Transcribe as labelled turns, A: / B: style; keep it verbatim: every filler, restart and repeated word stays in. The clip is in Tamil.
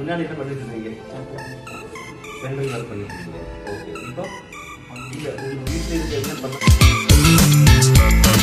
A: முன்னாடி என்ன பண்ணிட்டு இருந்தீங்க? சென்ட்ரல் ஒர்க் பண்ணிட்டு இருந்தீங்க. ஓகே, இப்போ இல்லை வீட்டில் இருக்க என்ன பண்ண